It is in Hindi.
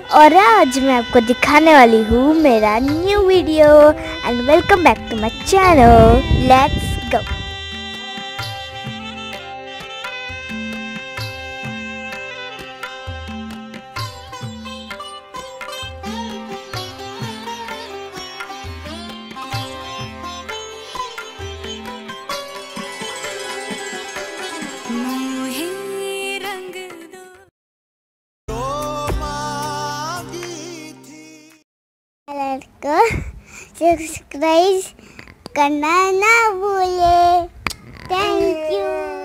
और आज मैं आपको दिखाने वाली हूँ मेरा new video and welcome back to my channel. Let's go. को सब्सक्राइब करना ना भूले। Thank you.